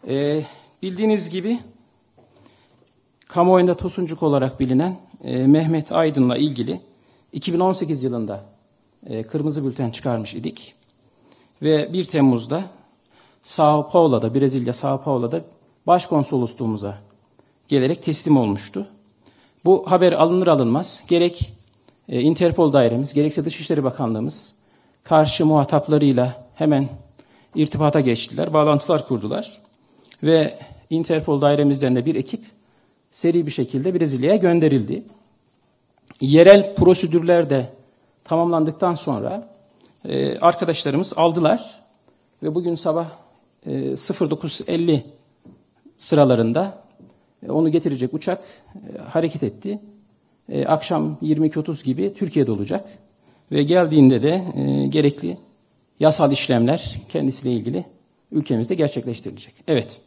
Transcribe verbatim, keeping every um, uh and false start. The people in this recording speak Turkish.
Ee, bildiğiniz gibi kamuoyunda Tosuncuk olarak bilinen e, Mehmet Aydın'la ilgili iki bin on sekiz yılında e, kırmızı bülten çıkarmış idik. Ve bir Temmuz'da Sao Paulo'da, Brezilya Sao Paulo'da başkonsolosluğumuza gelerek teslim olmuştu. Bu haber alınır alınmaz gerek e, Interpol dairemiz, gerekse Dışişleri Bakanlığımız karşı muhataplarıyla hemen irtibata geçtiler, bağlantılar kurdular. Ve Interpol dairemizden de bir ekip seri bir şekilde Brezilya'ya gönderildi. Yerel prosedürler de tamamlandıktan sonra e, arkadaşlarımız aldılar ve bugün sabah e, dokuz elli sıralarında e, onu getirecek uçak e, hareket etti. E, akşam yirmi iki otuz gibi Türkiye'de olacak ve geldiğinde de e, gerekli yasal işlemler kendisiyle ilgili ülkemizde gerçekleştirilecek. Evet.